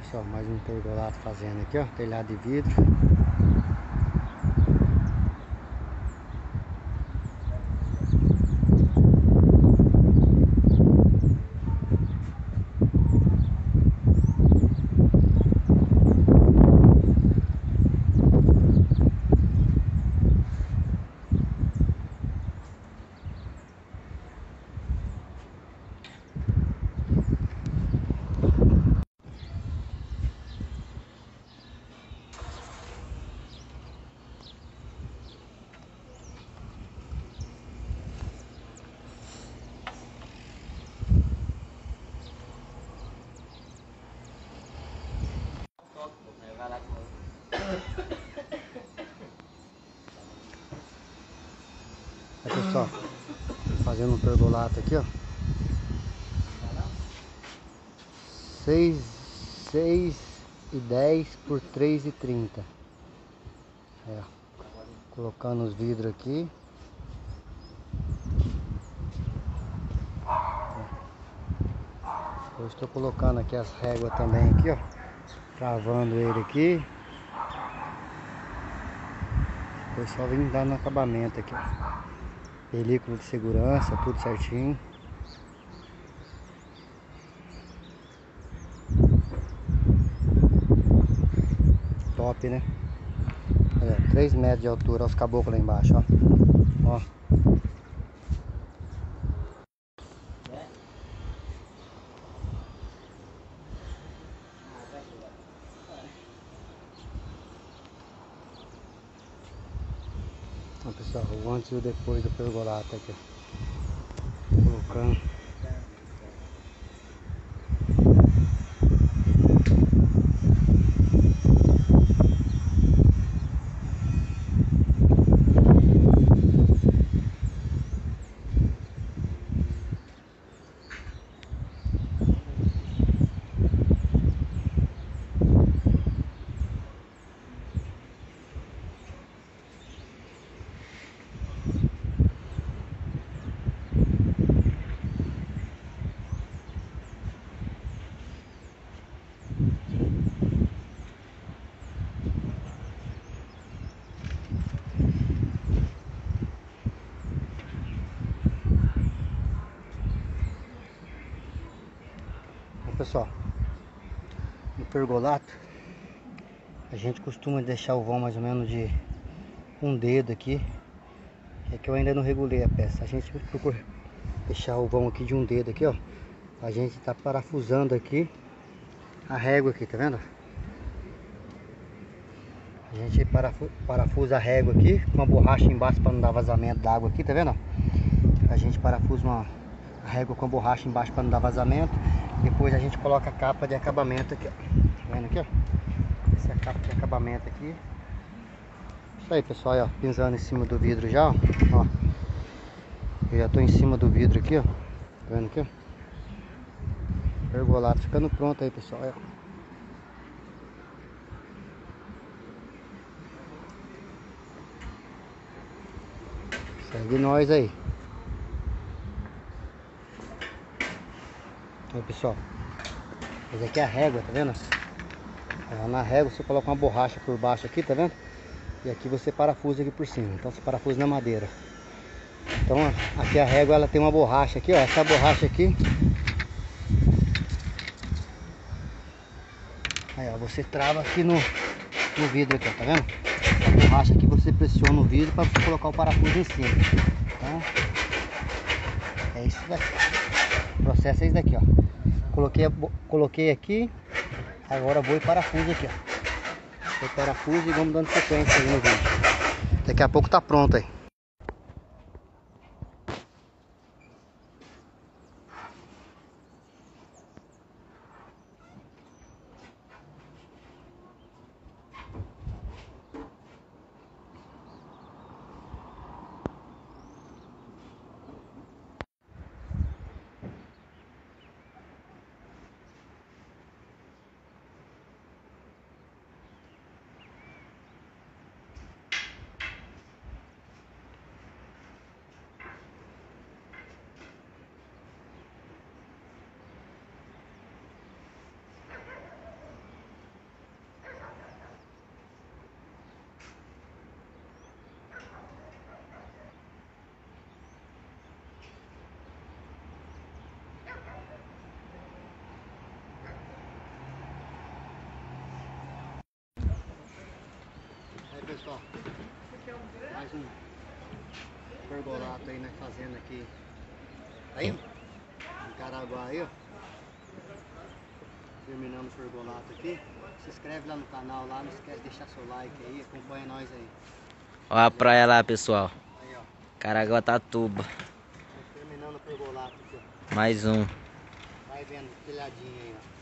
Pessoal, mais um pergolato fazendo aqui, ó, telhado de vidro. Aí, pessoal, fazendo um pergolato aqui, ó. 6,10 por 3,30. É, colocando os vidros aqui. Eu estou colocando aqui as réguas também aqui, ó. Travando ele aqui. Depois só vim dando acabamento aqui, ó. Película de segurança, tudo certinho. Top, né? Olha, 3 metros de altura, os caboclos lá embaixo, ó. Ó. Ó, pessoal, o antes e o depois do pergolato aqui, colocando. Pessoal, no pergolato a gente costuma deixar o vão mais ou menos de um dedo aqui. É que eu ainda não regulei a peça. A gente procura deixar o vão aqui de um dedo aqui, ó. A gente tá parafusando aqui a régua aqui, tá vendo? A gente parafusa a régua aqui com uma borracha embaixo para não dar vazamento da água aqui, tá vendo? A gente parafusa a régua com a borracha embaixo para não dar vazamento. Depois a gente coloca a capa de acabamento aqui, ó. Tá vendo aqui, ó? Essa é a capa de acabamento aqui. Isso aí, pessoal, ó, pisando em cima do vidro já, ó. Eu já tô em cima do vidro aqui, ó. Tá vendo aqui, ó? Pergolato ficando pronto aí, pessoal, ó. Segue nós aí. Aí, pessoal, essa aqui é a régua, tá vendo? Na régua você coloca uma borracha por baixo aqui, tá vendo? E aqui você parafusa aqui por cima. Então você parafusa na madeira. Então aqui a régua ela tem uma borracha aqui, ó. Essa borracha aqui. Aí, ó, você trava aqui no vidro aqui, ó, tá vendo? A borracha aqui você pressiona o vidro para você colocar o parafuso em cima. Então é isso daqui. O processo é isso daqui, ó. Coloquei aqui. Agora vou e parafuso aqui, ó. Vou parafuso e vamos dando sequência aí no vídeo. Daqui a pouco tá pronto aí. pessoal. Mais um pergolato aí, né? Fazendo aqui. Aí, em Caraguá aí, ó. Terminando o pergolato aqui. Se inscreve lá no canal, lá, não esquece de deixar seu like aí, acompanha nós aí. Ó a praia lá, pessoal. Aí, ó. Caraguatatuba. Terminando o pergolato aqui, ó. Mais um. Vai vendo, telhadinho aí, ó.